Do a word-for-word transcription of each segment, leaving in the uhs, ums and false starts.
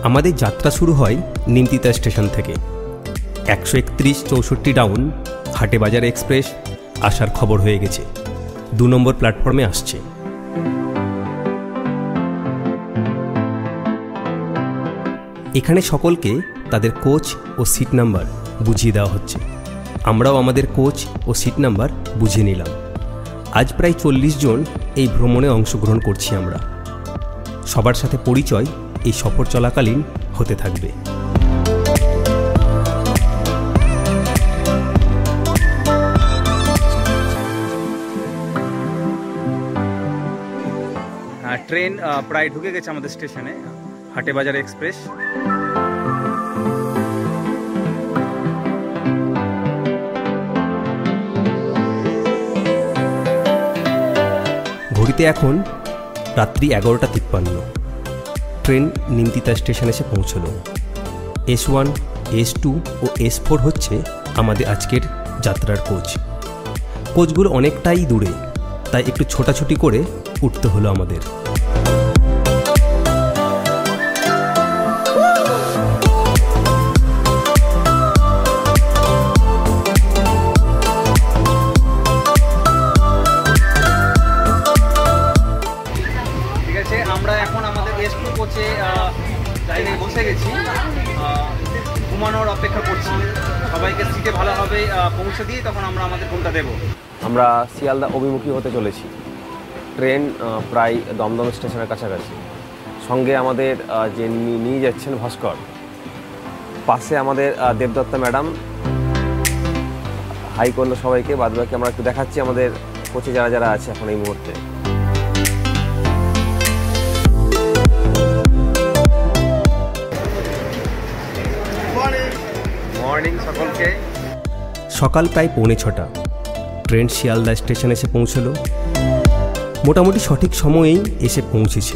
আমাদের যাত্রা শুরু হয় নিমতিতা স্টেশন থেকে। একশো একত্রিশ চৌষট্টি ডাউন হাটেবাজার এক্সপ্রেস আসার খবর হয়ে গেছে, দু নম্বর প্ল্যাটফর্মে আসছে। এখানে সকলকে তাদের কোচ ও সিট নাম্বার বুঝিয়ে দেওয়া হচ্ছে। আমরাও আমাদের কোচ ও সিট নাম্বার বুঝিয়ে নিলাম। আজ প্রায় চল্লিশ জন এই ভ্রমণে অংশগ্রহণ করছি আমরা। সবার সাথে পরিচয় এই সফর চলাকালীন হতে থাকবে। ট্রেন প্রায় ঢুকে গেছে আমাদের স্টেশনে, হাটেবাজার এক্সপ্রেস। ঘড়িতে এখন রাত্রি এগারোটা তিপ্পান্ন। ট্রেন নিমতিতা স্টেশন এসে পৌঁছল। এস ওয়ান, এস টু ও এস ফোর হচ্ছে আমাদের আজকের যাত্রার কোচ। কোচগুলো অনেকটাই দূরে, তাই একটু ছোটাছুটি করে উঠতে হলো আমাদের। আমরা এখন আমাদের এস টু কোচে ট্রেনে বসে গেছি, ঘুমানোর অপেক্ষা করছি। সবাইকে সিটে ভালোভাবে পৌঁছে দিয়ে তখন আমরা আমাদের ফোনটা দেব। আমরা শিয়ালদা অভিমুখী হতে চলেছি। ট্রেন প্রায় দমদম স্টেশনের কাছাকাছি। সঙ্গে আমাদের যে নিয়ে যাচ্ছেন ভাস্কর, পাশে আমাদের দেবদত্তা ম্যাডাম হাই করলো সবাইকে। বাদবাকি আমরা একটু দেখাচ্ছি আমাদের কোচে যারা যারা আছে এখন এই মুহূর্তে। মর্নিং সকলকে। সকাল প্রায় পৌনে ছটা। ট্রেন শিয়ালদা স্টেশন এসে পৌঁছলো। মোটামুটি সঠিক সময়েই এসে পৌঁছেছে।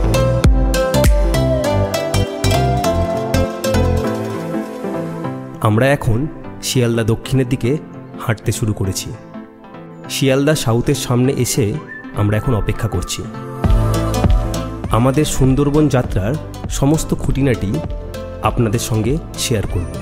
আমরা এখন শিয়ালদা দক্ষিণের দিকে হাঁটতে শুরু করেছি। শিয়ালদা সাউথের সামনে এসে আমরা এখন অপেক্ষা করছি। আমাদের সুন্দরবন যাত্রার সমস্ত খুঁটিনাটি আপনাদের সঙ্গে শেয়ার করব।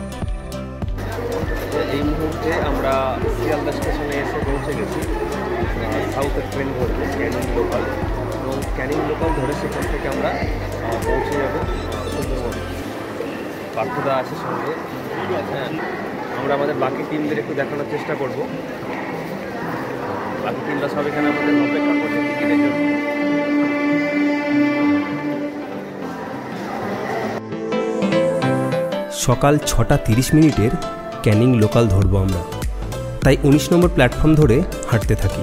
এই মুহূর্তে আমরা শিয়ালদা স্টেশনে এসে পৌঁছে গেছি। সাউথের ট্রেন ধরবে ক্যানিং লোকাল, এবং ক্যানিং লোকাল ধরে সেখান থেকে আমরা পৌঁছে যাব সুন্দরবন। পার্থদা আছে সঙ্গে। আমরা আমাদের বাকি টিমদের একটু দেখানোর চেষ্টা করব। বাকি টিমরা সব এখানে আমাদের অপেক্ষা করছে টিকিটের জন্য। সকাল ছটা তিরিশ মিনিটের ক্যানিং লোকাল ধরবো আমরা, তাই উনিশ নম্বর প্ল্যাটফর্ম ধরে হাঁটতে থাকি।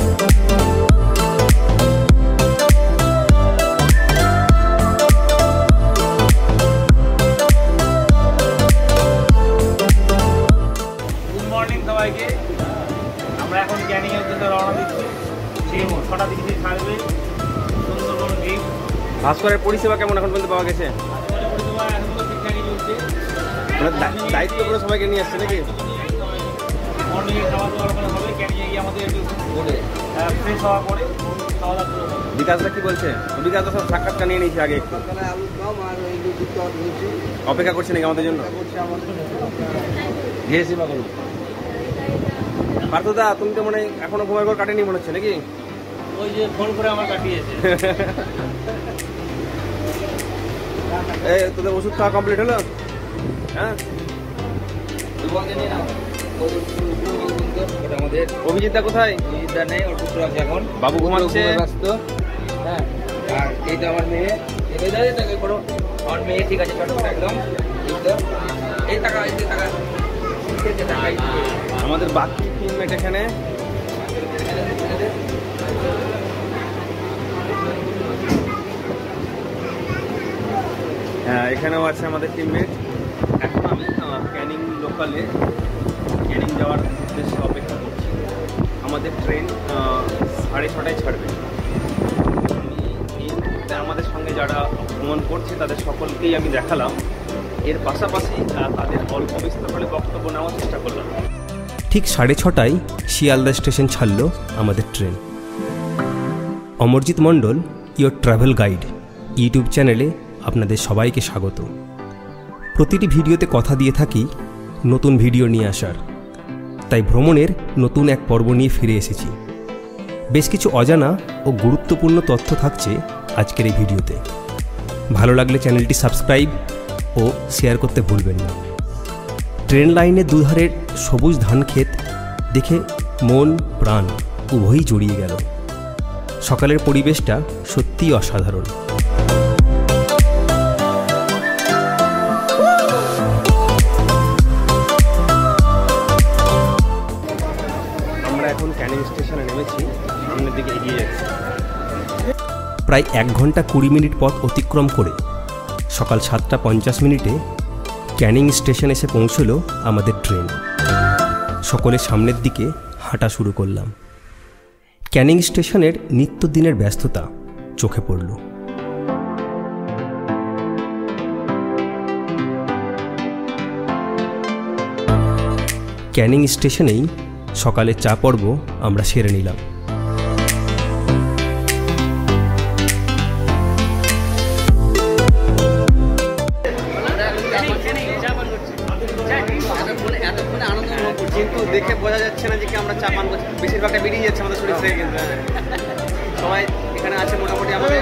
গুড মর্নিং সবাইকে। আমরা এখন ক্যানিং এর জন্য রওনা দিচ্ছি। ছটা দিকে ছাড়বে সুন্দরবন গেট। ভাস্করের পরিষেবা কেমন এখন পর্যন্ত পাওয়া গেছে? পরিষেবা এখন তো ঠিকঠাকই চলছে। দায়িত্ব করে সবাইকে নিয়ে আসছে নাকি? মর্নিংয়ে খাওয়া দাওয়া ওখানে হবে। ক্যানিংয়ে গিয়ে আমাদের একটু ফ্রেশ হওয়া পরে খাওয়া দাওয়া শুরু হবে। বিকাশটা কি বলছে? বিকাশ তো সব সাক্ষাৎকার নিয়ে নিয়েছি আগে, একটু অপেক্ষা করছে নাকি আমাদের জন্য? পার্থদা, তুমি তো মনে এখনো ঘুমের ঘর কাটেনি মনে হচ্ছে নাকি? ওই যে ফোন করে আমার কাটিয়েছে। এই তোদের ওষুধ খাওয়া কমপ্লিট হলো? হ্যাঁ, অভিজিৎদা কোথায়? অভিজিৎদা নেই, ওর পুত্র আছে এখন। বাবু ঘুমাচ্ছে। হ্যাঁ, আর এইটা আমার মেয়ে। আমার মেয়ে ঠিক আছে, একদম এই টাকা এই টাকা। আমাদের বাকি টিমমেট এখানে। হ্যাঁ, এখানেও আছে আমাদের টিমমেট। এখন আমি ক্যানিং লোকালে ক্যানিং যাওয়ার উদ্দেশ্যে অপেক্ষা করছি। আমাদের ট্রেন সাড়ে ছটায় ছাড়বে। এই মুহূর্তে আমাদের সঙ্গে যারা ভ্রমণ করছে তাদের সকলকেই আমি দেখালাম। এর পাশাপাশি তাদের অল্প বিস্তর করে বক্তব্য নেওয়ার চেষ্টা করলাম। ঠিক সাড়ে ছটায় শিয়ালদা স্টেশন ছাড়ল আমাদের train. Amarjit Mondal your travel guide YouTube চ্যানেলে আপনাদের সবাইকে স্বাগত। প্রতিটি ভিডিওতে কথা দিয়ে থাকি নতুন ভিডিও নিয়ে আসার, তাই ভ্রমণের নতুন এক পর্ব নিয়ে ফিরে এসেছি। বেশ কিছু অজানা ও গুরুত্বপূর্ণ তথ্য থাকছে আজকের এই ভিডিওতে। ভালো লাগলে চ্যানেলটি সাবস্ক্রাইব ও শেয়ার করতে ভুলবেন না। ট্রেন লাইনের দুধারের সবুজ ধান ক্ষেত দেখে মন প্রাণ উভয়ই জড়িয়ে গেল। সকালের পরিবেশটা সত্যিই অসাধারণ। আমরা এখন ক্যানিং স্টেশনে নেমেছি, সামনের দিকে এগিয়ে যাচ্ছি। প্রায় এক ঘন্টা কুড়ি মিনিট পথ অতিক্রম করে সকাল সাতটা পঞ্চাশ মিনিটে ক্যানিং স্টেশন এসে পৌঁছলো আমাদের ট্রেন। সকলে সামনের দিকে হাঁটা শুরু করলাম। ক্যানিং স্টেশনের নিত্যদিনের ব্যস্ততা চোখে পড়ল। ক্যানিং স্টেশনেই সকালে চা পর্ব আমরা সেরে নিলাম। কিন্তু দেখে বোঝা যাচ্ছে না যে কি আমরা চা পান করছি, বেশিরভাগটা বেরিয়ে যাচ্ছে আমাদের শরীর থেকে। কিন্তু সবাই এখানে আছে মোটামুটি আমাদের।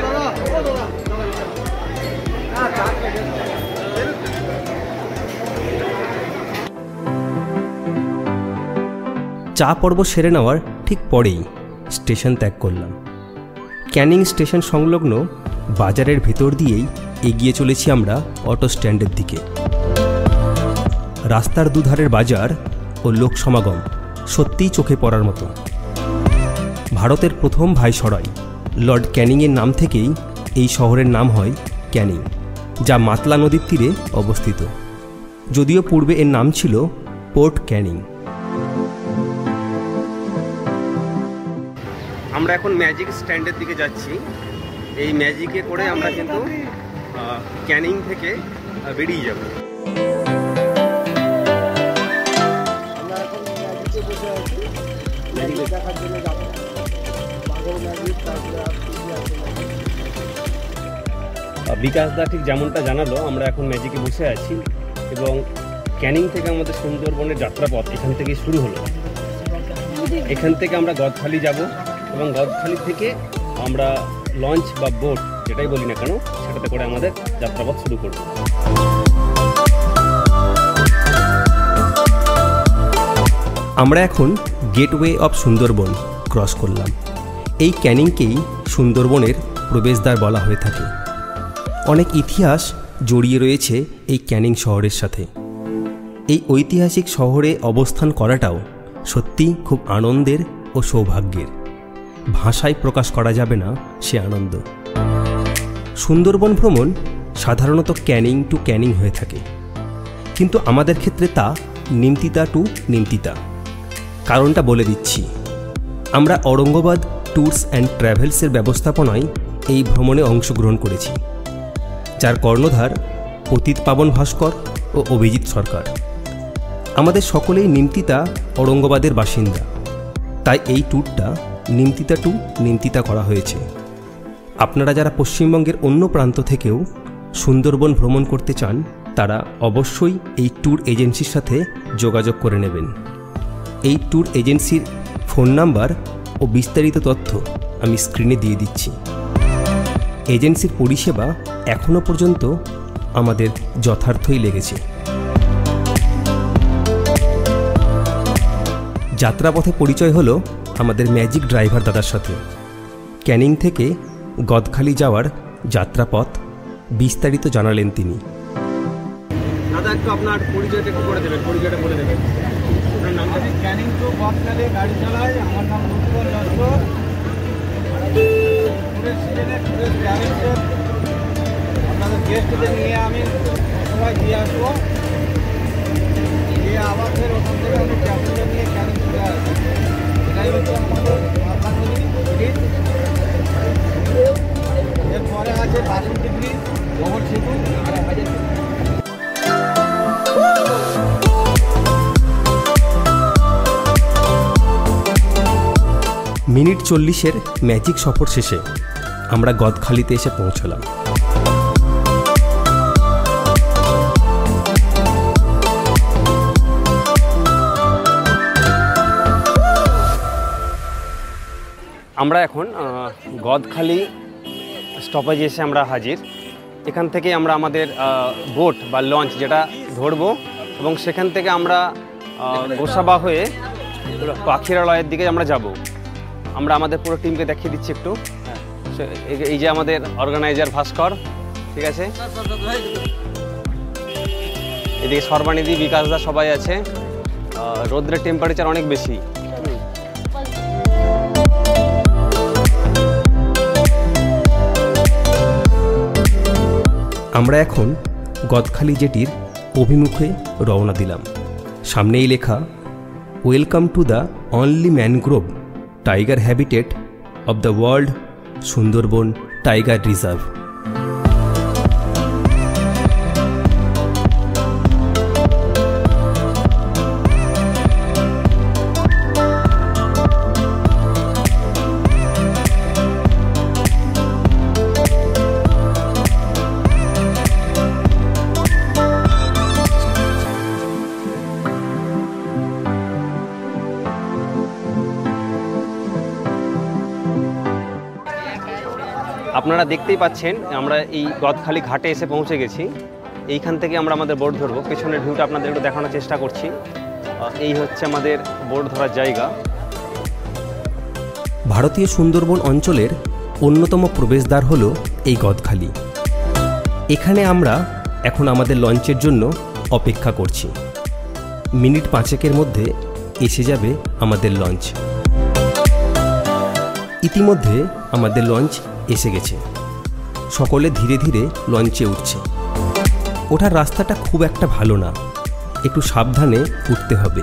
চা পর্ব সেরে নেওয়ার ঠিক পরেই স্টেশন ত্যাগ করলাম। ক্যানিং স্টেশন সংলগ্ন বাজারের ভেতর দিয়েই এগিয়ে চলেছি আমরা অটো স্ট্যান্ডের দিকে। রাস্তার দুধারের বাজার ও লোক সমাগম সত্যিই চোখে পড়ার মতো। ভারতের প্রথম ভাইসরয় লর্ড ক্যানিংয়ের নাম থেকেই এই শহরের নাম হয় ক্যানিং, যা মাতলা নদীর তীরে অবস্থিত। যদিও পূর্বে এর নাম ছিল পোর্ট ক্যানিং। আমরা এখন ম্যাজিক স্ট্যান্ডের দিকে যাচ্ছি। এই ম্যাজিকে করে আমরা কিন্তু ক্যানিং থেকে বেরিয়ে যাব। বিকাশ দা ঠিক যেমনটা জানালো, আমরা এখন ম্যাজিকে বসে আছি এবং ক্যানিং থেকে আমাদের সুন্দরবনের যাত্রাপথ এখান থেকে শুরু হলো। এখান থেকে আমরা গদখালি যাব এবং গদখালি থেকে আমরা লঞ্চ বা বোট যেটাই বলি না কেন সেটাতে করে আমাদের যাত্রাপথ শুরু করব। আমরা এখন গেটওয়ে অফ সুন্দরবন ক্রস করলাম। এই ক্যানিংকেই সুন্দরবনের প্রবেশদ্বার বলা হয়ে থাকে। অনেক ইতিহাস জড়িয়ে রয়েছে এই ক্যানিং শহরের সাথে। এই ঐতিহাসিক শহরে অবস্থান করাটাও সত্যিই খুব আনন্দের ও সৌভাগ্যের। ভাষায় প্রকাশ করা যাবে না সে আনন্দ। সুন্দরবন ভ্রমণ সাধারণত ক্যানিং টু ক্যানিং হয়ে থাকে, কিন্তু আমাদের ক্ষেত্রে তা নিমতিতা টু নিমতিতা। কারণটা বলে দিচ্ছি। আমরা ঔরঙ্গাবাদ ট্যুরস অ্যান্ড ট্র্যাভেলসের ব্যবস্থাপনায় এই ভ্রমণে অংশগ্রহণ করেছি, যার কর্ণধার অতীত পাবন ভাস্কর ও অভিজিৎ সরকার। আমাদের সকলেই নিমতিতা ঔরঙ্গাবাদের বাসিন্দা, তাই এই ট্যুরটা নিমতিতা টু নিমতিতা করা হয়েছে। আপনারা যারা পশ্চিমবঙ্গের অন্য প্রান্ত থেকেও সুন্দরবন ভ্রমণ করতে চান, তারা অবশ্যই এই ট্যুর এজেন্সির সাথে যোগাযোগ করে নেবেন। এই ট্যুর এজেন্সির ফোন নাম্বার ও বিস্তারিত তথ্য আমি স্ক্রিনে দিয়ে দিচ্ছি। এজেন্সির পরিষেবা এখনও পর্যন্ত আমাদের যথার্থই লেগেছে। যাত্রাপথে পরিচয় হলো আমাদের ম্যাজিক ড্রাইভার দাদার সাথে। ক্যানিং থেকে গদখালি যাওয়ার যাত্রাপথ বিস্তারিত জানালেন তিনি। দাদা, একটু আপনার পরিচয়টা একটু করে দেবেন, পরিচয়টা বলে দেবেন। আপনার নামটা? আমি ক্যানিং টু গদখালি গাড়ি চালাই। আমার নাম লুৎফর লস্কর। ট্যুরের সিজনে ট্যুরের ট্রাভেলসের আপনাদের গেস্টদের নিয়ে আমি সবাই দিয়ে আসবো, দিয়ে আবার ফের ওখান থেকে আমি ট্রাভেলসের নিয়ে ক্যানিং চলে আসবো। এটাই হচ্ছে আমাদের মাতলা নদী ব্রিজ। এরপরে আছে বাসন্তী ব্রিজ, গোবর সেতু। মিনিট চল্লিশের ম্যাজিক সফর শেষে আমরা গদখালিতে এসে পৌঁছলাম। আমরা এখন গদখালি স্টপেজে এসে আমরা হাজির। এখান থেকে আমরা আমাদের বোট বা লঞ্চ যেটা ধরবো এবং সেখান থেকে আমরা গোসাবা হয়ে পাখিরালয়ের দিকে আমরা যাব। আমরা আমাদের পুরো টিমকে দেখিয়ে দিচ্ছি একটু। এই যে আমাদের অর্গানাইজার ভাস্কর, ঠিক আছে, এদিকে সর্বানিধি, বিকাশদা সবাই আছে। রোদ্রের টেম্পারেচার অনেক বেশি। আমরা এখন গদখালি জেটির অভিমুখে রওনা দিলাম। সামনেই লেখা welcome to the only mangrove tiger habitat of the world Sundarban tiger reserve. আপনারা দেখতেই পাচ্ছেন আমরা এই গদখালি ঘাটে এসে পৌঁছে গেছি। এইখান থেকে আমরা আমাদের বোট ধরবো। পেছনের ভিউটা আপনাদের একটু দেখানোর চেষ্টা করছি। এই হচ্ছে আমাদের বোট ধরার জায়গা। ভারতীয় সুন্দরবন অঞ্চলের অন্যতম প্রবেশদ্বার হলো এই গদখালি। এখানে আমরা এখন আমাদের লঞ্চের জন্য অপেক্ষা করছি। মিনিট পাঁচেকের মধ্যে এসে যাবে আমাদের লঞ্চ। ইতিমধ্যে আমাদের লঞ্চ এসে গেছে। সকলে ধীরে ধীরে লঞ্চে উঠছে। ওঠার রাস্তাটা খুব একটা ভালো না, একটু সাবধানে উঠতে হবে।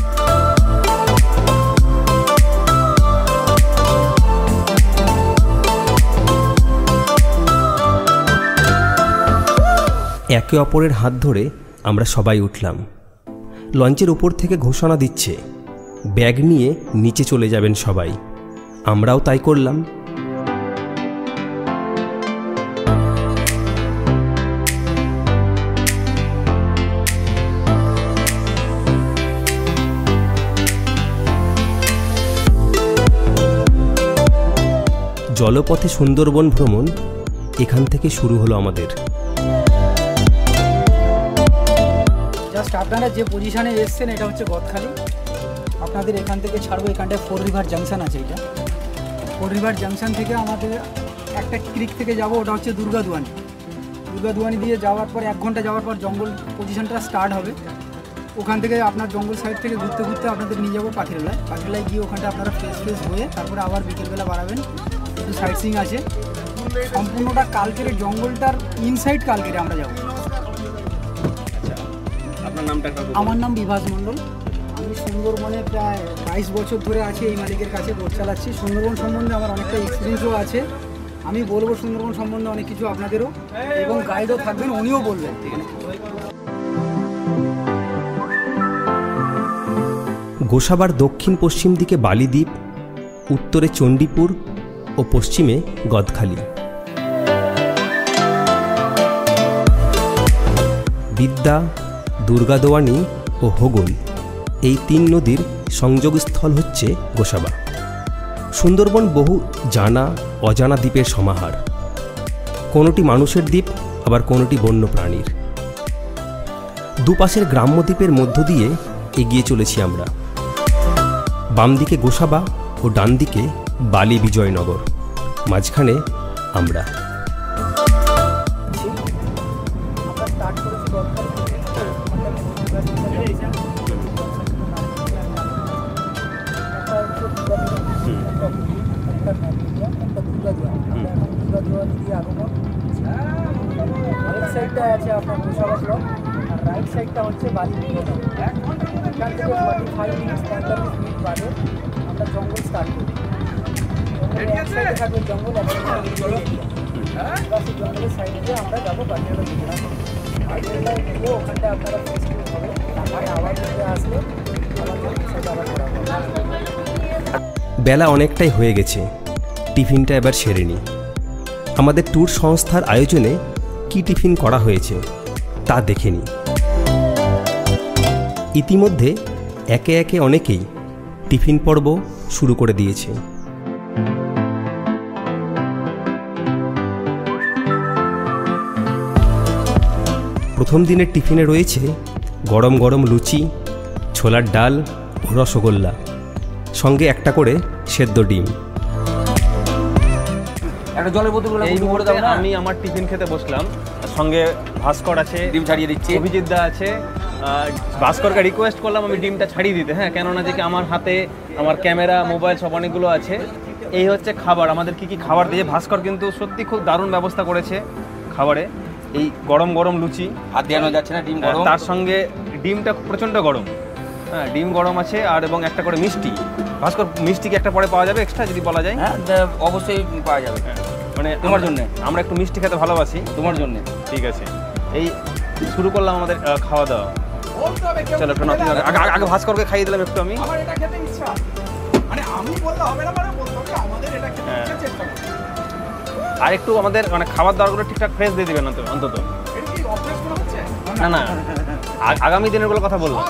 একে অপরের হাত ধরে আমরা সবাই উঠলাম। লঞ্চের উপর থেকে ঘোষণা দিচ্ছে ব্যাগ নিয়ে নিচে চলে যাবেন সবাই। আমরাও তাই করলাম। জলপথে সুন্দরবন ভ্রমণ এখান থেকে শুরু হলো আমাদের। জাস্ট আপনারা যে পজিশনে এসছেন এটা হচ্ছে গদখালি। আপনাদের এখান থেকে ছাড়বো, এখানটায় ফোর রিভার জাংশন আছে। এটা ফোর রিভার জাংশন থেকে আমাদের একটা ক্রিক থেকে যাব, ওটা হচ্ছে দুর্গাদুয়ানি। দুর্গাদুয়ানি দিয়ে যাওয়ার পর এক ঘন্টা যাওয়ার পর জঙ্গল পজিশনটা স্টার্ট হবে। ওখান থেকে আপনার জঙ্গল সাইড থেকে ঘুরতে ঘুরতে আপনাদের নিয়ে যাবো পাখিরালয়। পাখিরালয় গিয়ে ওখানটা আপনারা ফ্রেশ ফ্রেশ হয়ে তারপরে আবার বিকেলবেলা বাড়াবেন। একটু সাইট সিইং আছে। সম্পূর্ণটা কালকের জঙ্গলটার ইনসাইড কালকেরে আমরা যাবো। আপনার নামটা? আমার নাম বিভাস মণ্ডল। আমি সুন্দরবনে প্রায় বাইশ বছর ধরে আছি, এই মালিকের কাছে বোট চালাচ্ছি। সুন্দরবন সম্বন্ধে আমার অনেকটা এক্সপিরিয়েন্সও আছে। আমি বলবো সুন্দরবন সম্বন্ধে অনেক কিছু আপনাদেরও, এবং গাইডও থাকবেন, উনিও বলবেন। গোসাবার দক্ষিণ পশ্চিম দিকে বালিদ্বীপ, উত্তরে চণ্ডীপুর ও পশ্চিমে গদখালি। বিদ্যা, দুর্গাদোয়ানি ও হোগল এই তিন নদীর সংযোগস্থল হচ্ছে গোসাবা। সুন্দরবন বহু জানা অজানা দ্বীপের সমাহার। কোনোটি মানুষের দ্বীপ, আবার কোনোটি বন্য প্রাণীর। দুপাশের গ্রাম্য দ্বীপের মধ্য দিয়ে এগিয়ে চলেছি আমরা। বাম দিকে গোসাবা ও ডান দিকে বালি বিজয়নগর, মাঝখানে আমরা। সাইডটা আছে আপনার গোসাবা ব্লক, আর রাইট সাইডটা হচ্ছে বালি বিজয়নগর। এখান থেকে ফর্টি ফাইভ মিনিটস পঁয়তাল্লিশ মিনিট বাদে আমরা জঙ্গল স্টার্ট করি। এক সাইডে থাকবে জঙ্গল, এক সাইডে জঙ্গলের সাইডে দিয়ে আমরা যাবো পাখিরালয় দিকে। পাখিরালয় গিয়ে ওখানটা আপনারা ফেস্টিভ হবে, তারপরে আবার ঘুরে আসলে আমাদের সাথে আবার করা হবে। বেলা অনেকটাই হয়ে গেছে, টিফিনটা এবার সেরে নিই। আমাদের ট্যুর সংস্থার আয়োজনে কি টিফিন করা হয়েছে তা দেখে নিই। ইতিমধ্যে একে একে অনেকেই টিফিন পর্ব শুরু করে দিয়েছে। প্রথম দিনের টিফিনে রয়েছে গরম গরম লুচি, ছোলার ডাল ও রসগোল্লা, সঙ্গে একটা করে সেদ্ধ ডিম। একটা জলের বোতল এই মুহূর্তে আমি আমার টিফিন খেতে বসলাম, সঙ্গে ভাস্কর আছে, ডিম ছাড়িয়ে দিচ্ছি। অভিজিৎ দা আছে। ভাস্করকে রিকোয়েস্ট করলাম আমি ডিমটা ছাড়িয়ে দিতে, হ্যাঁ, কেননা যে কি আমার হাতে আমার ক্যামেরা, মোবাইল সব অনেকগুলো আছে। এই হচ্ছে খাবার, আমাদের কি কি খাবার দিয়ে ভাস্কর কিন্তু সত্যি খুব দারুণ ব্যবস্থা করেছে খাবারে। এই গরম গরম লুচি, হাত দেওয়ানো যাচ্ছে না, ডিম গরম, তার সঙ্গে ডিমটা প্রচণ্ড গরম, হ্যাঁ ডিম গরম আছে, আর এবং একটা করে মিষ্টি। ভাস্কর মিষ্টি কি একটা পরে পাওয়া যাবে এক্সট্রা যদি বলা যায়? হ্যাঁ অবশ্যই পাওয়া যাবে, মানে তোমার জন্য। আমরা একটু মিষ্টি খেতে ভালোবাসি, তোমার জন্য। ঠিক আছে, এই শুরু করলাম আমাদের আহ, খাওয়া দাওয়া। চলো একটু নতুন আগে আগে ভাস্করকে খাইয়ে দিলাম একটু আমি। আমার এটা খেতে ইচ্ছা, মানে আমি বললে হবে না, মানে বলতে হবে আমাদের এটা খেতে ইচ্ছা, চেষ্টা করো। আর একটু আমাদের মানে খাবার দাবারগুলো ঠিকঠাক ফ্রেশ দিয়ে দিবেন অন্তত অন্তত। এটা কি অফিস মনে হচ্ছে? না না, আ- আগামী দিনের গুলো কথা বলবো।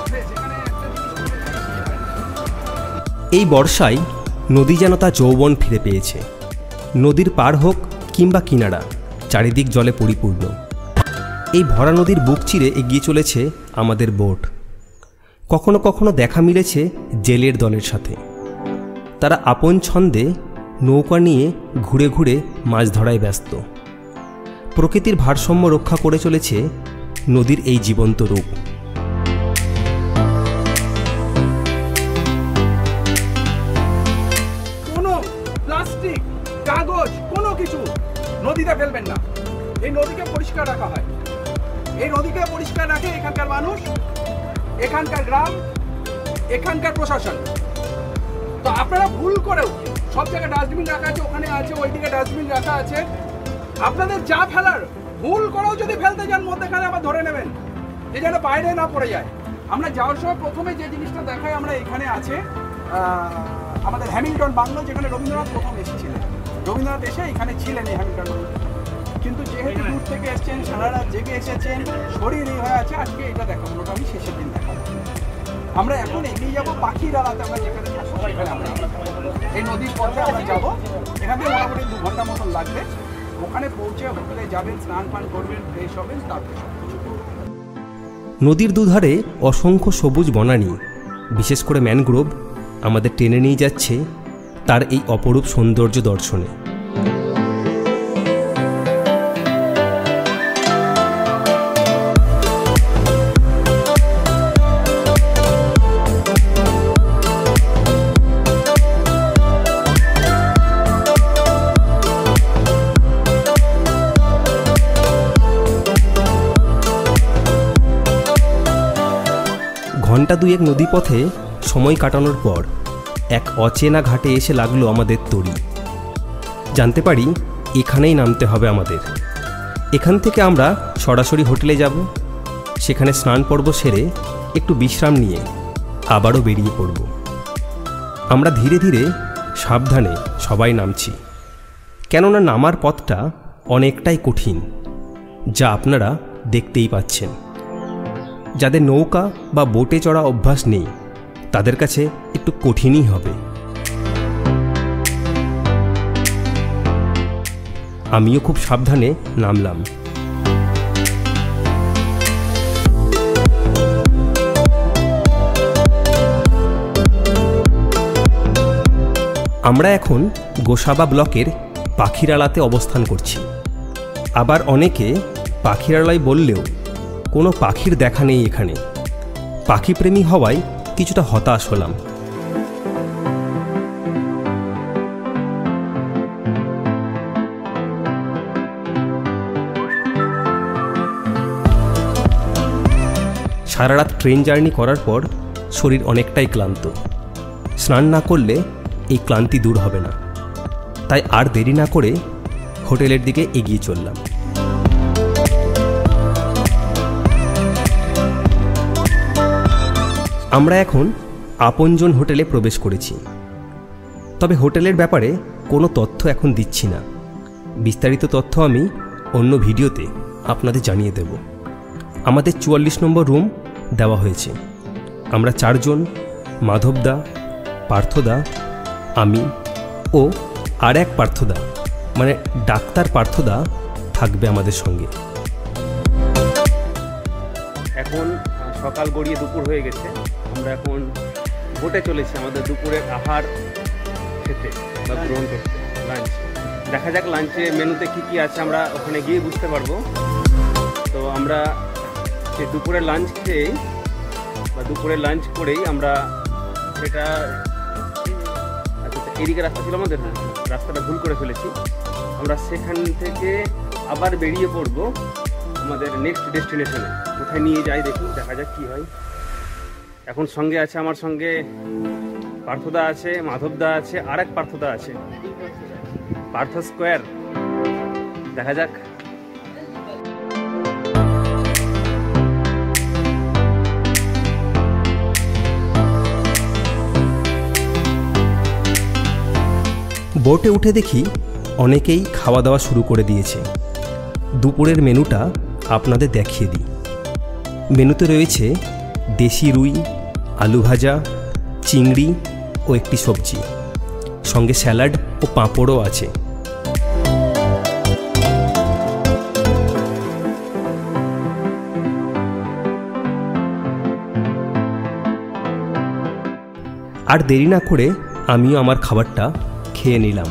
এই বর্ষায় নদী যেন তা যৌবন ফিরে পেয়েছে। নদীর পার হোক কিংবা কিনারা, চারিদিক জলে পরিপূর্ণ। এই ভরা নদীর বুক চিরে এগিয়ে চলেছে আমাদের বোট। কখনো কখনো দেখা মিলেছে জেলের দলের সাথে। তারা আপন ছন্দে নৌকা নিয়ে ঘুরে ঘুরে মাছ ধরায় ব্যস্ত। প্রকৃতির ভারসাম্য রক্ষা করে চলেছে নদীর এই জীবন্ত রূপ। কোনো প্লাস্টিক, কাগজ, কোনো কিছু নদীতে ফেলবেন না। এই নদীকে পরিষ্কার রাখা হয়, এই নদীকে পরিষ্কার রাখে এখানকার মানুষ, এখানকার গ্রাম, এখানকার প্রশাসন। তো আপনারা ভুল করেও সব জায়গায় ডাস্টবিন রাখা আছে, ওখানে আছে, ওইদিকে ডাস্টবিন রাখা আছে। আপনাদের যা ফেলার ভুল করেও যদি ফেলতে যান মধ্যেখানে আবার ধরে নেবেন, যে যেন বাইরে না পড়ে যায়। আমরা যাওয়ার সময় প্রথমে যে জিনিসটা দেখাই, আমরা এখানে আছে আমাদের হ্যামিল্টন বাংলো, যেখানে রবীন্দ্রনাথ প্রথম এসেছিলেন। রবীন্দ্রনাথ এসে এখানে ছিলেন এই হ্যামিল্টন বাংলো, কিন্তু যেহেতু দূর থেকে এসেছেন, সারা রাত জেগে এসেছেন, শরীর এই হয়ে আছে, আজকে এটা দেখাবো, ওটা আমি শেষের দিন দেখাবো। আমরা এখন এগিয়ে যাবো পাখির আলাদা, আমরা যেখানে থাকবো সেখানে আমরা এই নদীর পথে আমরা যাবো। এখান থেকে মোটামুটি দু ঘন্টা মতন লাগবে। ওখানে পৌঁছে হোটেলে যাবেন, স্নান পান করবেন, ফ্রেশ হবেন, তারপরে নদীর দুধারে অসংখ্য সবুজ বনানী, বিশেষ করে ম্যানগ্রোভ আমাদের টেনে নিয়ে যাচ্ছে তার এই অপরূপ সৌন্দর্য দর্শনে। ঘণ্টা দুয়েক নদীপথে সময় কাটানোর পর এক অচেনা ঘাটে এসে লাগলো আমাদের তরি। জানতে পারি এখানেই নামতে হবে আমাদের। এখান থেকে আমরা সরাসরি হোটেলে যাব, সেখানে স্নান পর্ব সেরে একটু বিশ্রাম নিয়ে আবারও বেরিয়ে পড়ব। আমরা ধীরে ধীরে সাবধানে সবাই নামছি, কেননা নামার পথটা অনেকটাই কঠিন, যা আপনারা দেখতেই পাচ্ছেন। যাদের নৌকা বা বোটে চড়া অভ্যাস নেই তাদের কাছে একটু কঠিনই হবে। আমিও খুব সাবধানে নামলাম। আমরা এখন গোসাবা ব্লকের পাখিরালাতে অবস্থান করছি। আবার অনেকে পাখিরালয় বললেও কোনো পাখির দেখা নেই এখানে। পাখিপ্রেমী হওয়ায় কিছুটা হতাশ হলাম। সারা রাত ট্রেন জার্নি করার পর শরীর অনেকটাই ক্লান্ত। স্নান না করলে এই ক্লান্তি দূর হবে না, তাই আর দেরি না করে হোটেলের দিকে এগিয়ে চললাম। আমরা এখন আপনজন হোটেলে প্রবেশ করেছি। তবে হোটেলের ব্যাপারে কোনো তথ্য এখন দিচ্ছি না। বিস্তারিত তথ্য আমি অন্য ভিডিওতে আপনাদের জানিয়ে দেব। আমাদের চুয়াল্লিশ নম্বর রুম দেওয়া হয়েছে। আমরা চারজন, মাধবদা, পার্থদা, আমি ও আর এক পার্থদা মানে ডাক্তার পার্থদা থাকবে আমাদের সঙ্গে। এখন সকাল গড়িয়ে দুপুর হয়ে গেছে, আমরা এখন বোটে চলেছি আমাদের দুপুরের আহার খেতে বা গ্রহণ করতে, লাঞ্চ। দেখা যাক লাঞ্চে মেনুতে কি কি আছে, আমরা ওখানে গিয়ে বুঝতে পারবো। তো আমরা সেই দুপুরের লাঞ্চ খেয়েই বা দুপুরের লাঞ্চ করেই আমরা সেটা আচ্ছা এদিকে রাস্তা ছিল আমাদের, রাস্তাটা ভুল করে ফেলেছি। আমরা সেখান থেকে আবার বেরিয়ে পড়বো আমাদের নেক্সট ডেস্টিনেশনে। কোথায় নিয়ে যাই দেখি, দেখা যাক কী হয়। এখন সঙ্গে আছে, আমার সঙ্গে পার্থদা আছে, মাধবদা আছে, আর এক পার্থদা আছে, পার্থ স্কোয়ার। দেখা যাক। বোটে উঠে দেখি অনেকেই খাওয়া দাওয়া শুরু করে দিয়েছে। দুপুরের মেনুটা আপনাদের দেখিয়ে দিই। মেনুতে রয়েছে দেশি রুই, আলু ভাজা, চিংড়ি ও একটি সবজি, সঙ্গে স্যালাড ও পাঁপড়ও আছে। আর দেরি না করে আমিও আমার খাবারটা খেয়ে নিলাম।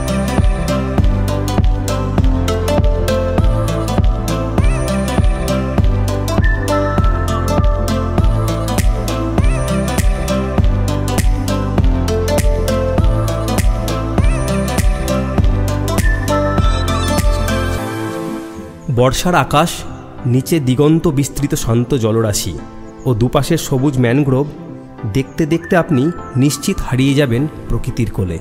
বর্ষার আকাশ, নিচে দিগন্ত বিস্তৃত শান্ত জলরাশি ও দুপাশের সবুজ ম্যানগ্রোভ দেখতে দেখতে আপনি নিশ্চিত হারিয়ে যাবেন প্রকৃতির কোলে।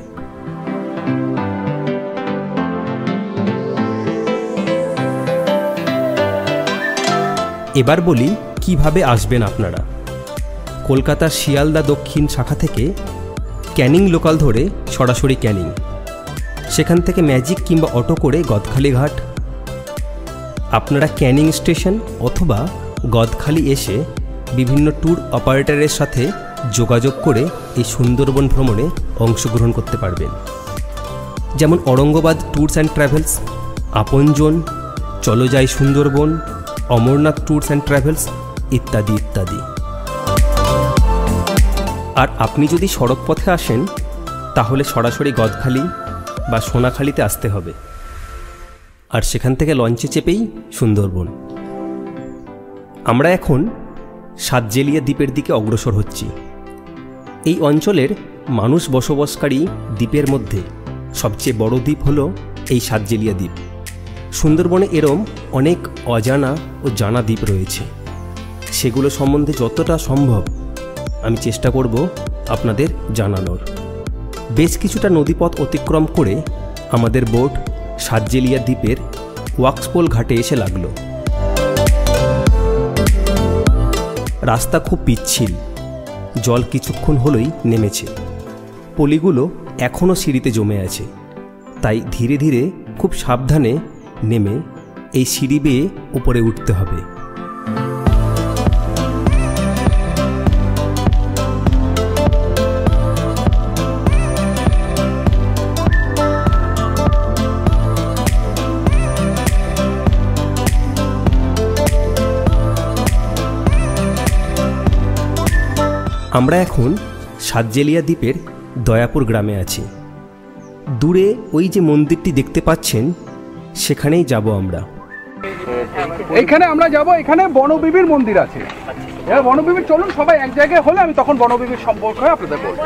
এবার বলি কিভাবে আসবেন আপনারা। কলকাতার শিয়ালদা দক্ষিণ শাখা থেকে ক্যানিং লোকাল ধরে সরাসরি ক্যানিং, সেখান থেকে ম্যাজিক কিংবা অটো করে গদখালি ঘাট। আপনারা ক্যানিং স্টেশন অথবা গদখালি এসে বিভিন্ন ট্যুর অপারেটরের সাথে যোগাযোগ করে এই সুন্দরবন ভ্রমণে অংশগ্রহণ করতে পারবেন, যেমন Aurangabad tours and travels, Apanjan, চলো যাই Sundarban, Amarnath tours and travels ইত্যাদি ইত্যাদি। আর আপনি যদি সড়ক পথে আসেন তাহলে সরাসরি গদখালি বা সোনাখালিতে আসতে হবে, আর সেখান থেকে লঞ্চে চেপেই সুন্দরবন। আমরা এখন সাতজেলিয়া দ্বীপের দিকে অগ্রসর হচ্ছি। এই অঞ্চলের মানুষ বসবাসকারী দ্বীপের মধ্যে সবচেয়ে বড় দ্বীপ হলো এই সাতজেলিয়া দ্বীপ। সুন্দরবনে এরম অনেক অজানা ও জানা দ্বীপ রয়েছে, সেগুলো সম্বন্ধে যতটা সম্ভব আমি চেষ্টা করব আপনাদের জানানোর। বেশ কিছুটা নদীপথ অতিক্রম করে আমাদের বোট সাতজেলিয়া দ্বীপের ওয়াক্সপোল ঘাটে এসে লাগলো। রাস্তা খুব পিচ্ছিল, জল কিছুক্ষণ হলেই নেমেছে, পলিগুলো এখনও সিঁড়িতে জমে আছে, তাই ধীরে ধীরে খুব সাবধানে নেমে এই সিঁড়ি বেয়ে উপরে উঠতে হবে। আমরা এখন সাতজেলিয়া দ্বীপের দয়াপুর গ্রামে আছি। দূরে ওই যে মন্দিরটি দেখতে পাচ্ছেন, সেখানেই যাব আমরা। এইখানে আমরা যাব, এখানে বনবিবির মন্দির আছে। এবার বনবিবির চলুন সবাই এক জায়গায় হলে আমি তখন বনবিবির সম্পর্কে আপনাদের বলবো।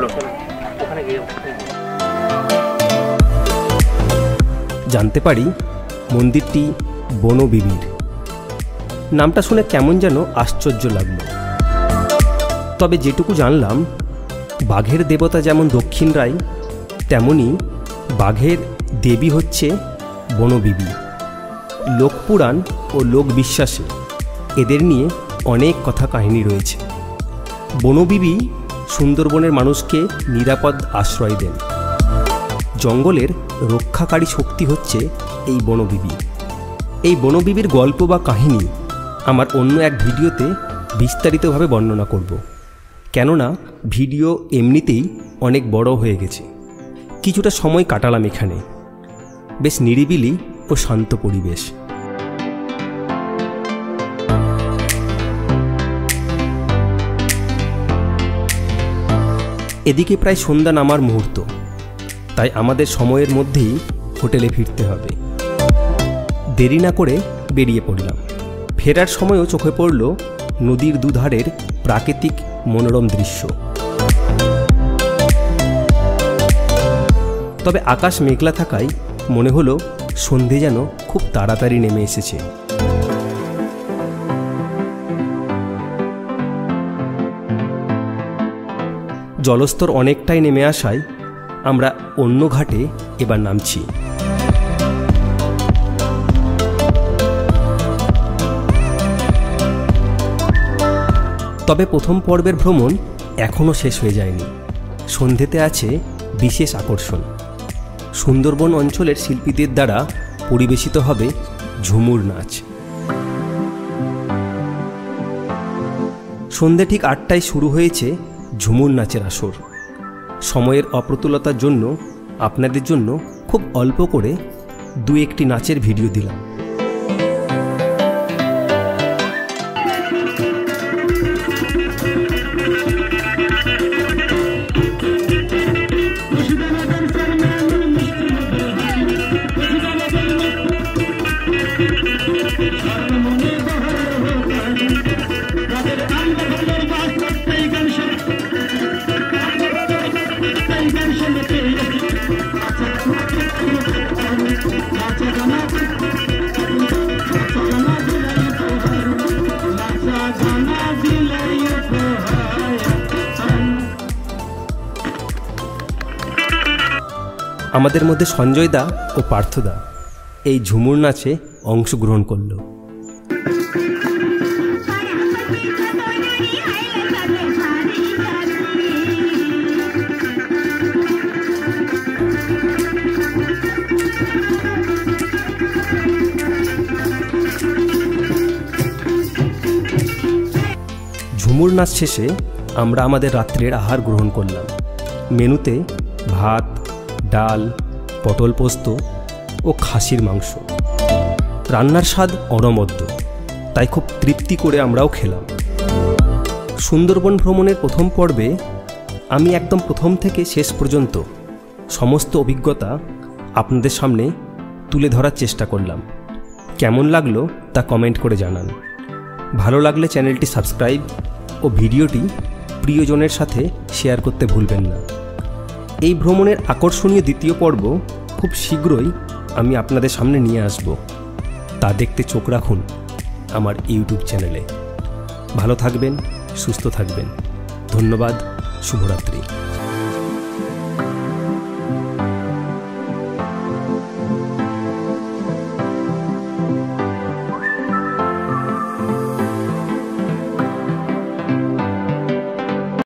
জানতে পারি মন্দিরটি বনবিবির। নামটা শুনে কেমন যেন আশ্চর্য লাগলো, তবে যেটুকু জানলাম বাঘের দেবতা যেমন দক্ষিণ রায়, তেমনি বাঘের দেবী হচ্ছে বনবিবি। লোকপুরাণ ও লোকবিশ্বাসে এদের নিয়ে অনেক কথা কাহিনী রয়েছে। বনবিবি সুন্দরবনের মানুষকে নিরাপদ আশ্রয় দেন। জঙ্গলের রক্ষাকারী শক্তি হচ্ছে এই বনবিবি। এই বনবিবির গল্প বা কাহিনী আমার অন্য এক ভিডিওতে বিস্তারিতভাবে বর্ণনা করব, কেননা ভিডিও এমনিতেই অনেক বড় হয়ে গেছে। কিছুটা সময় কাটালাম এখানে। বেশ নিরিবিলি ও শান্ত পরিবেশ। এদিকে প্রায় সন্ধ্যা নামার মুহূর্ত, তাই আমাদের সময়ের মধ্যেই হোটেলে ফিরতে হবে। দেরি না করে বেরিয়ে পড়লাম। ফেরার সময়ও চোখে পড়ল নদীর দুধারের প্রাকৃতিক মনোরম দৃশ্য। তবে আকাশ মেঘলা থাকায় মনে হলো সন্ধে যেন খুব তাড়াতাড়ি নেমে এসেছে। জলস্তর অনেকটাই নেমে আসায় আমরা অন্য ঘাটে এবার নামছি। তবে প্রথম পর্বের ভ্রমণ এখনও শেষ হয়ে যায়নি। সন্ধেতে আছে বিশেষ আকর্ষণ। সুন্দরবন অঞ্চলের শিল্পীদের দ্বারা পরিবেশিত হবে ঝুমুর নাচ। সন্ধে ঠিক আটটায় শুরু হয়েছে ঝুমুর নাচের আসর। সময়ের অপ্রতুলতার জন্য আপনাদের জন্য খুব অল্প করে দু একটি নাচের ভিডিও দিলাম। আমাদের মধ্যে সঞ্জয় দা ও পার্থদা এই ঝুমুর নাচে অংশগ্রহণ করল। ঝুমুর নাচ শেষে আমরা আমাদের রাত্রের আহার গ্রহণ করলাম। মেনুতে ভাত, ডাল, পটল পোস্ত ও খাসির মাংস। রান্নার স্বাদ অনবদ্য, তাই খুব তৃপ্তি করে আমরাও খেলাম। সুন্দরবন ভ্রমণের প্রথম পর্বে আমি একদম প্রথম থেকে শেষ পর্যন্ত সমস্ত অভিজ্ঞতা আপনাদের সামনে তুলে ধরার চেষ্টা করলাম। কেমন লাগলো তা কমেন্ট করে জানান। ভালো লাগলে চ্যানেলটি সাবস্ক্রাইব ও ভিডিওটি প্রিয়জনের সাথে শেয়ার করতে ভুলবেন না। এই ভ্রমণের আকর্ষণীয় দ্বিতীয় পর্ব খুব শীঘ্রই আমি আপনাদের সামনে নিয়ে আসব। তা দেখতে চোখ রাখুন আমার ইউটিউব চ্যানেলে। ভালো থাকবেন, সুস্থ থাকবেন। ধন্যবাদ। শুভরাত্রি।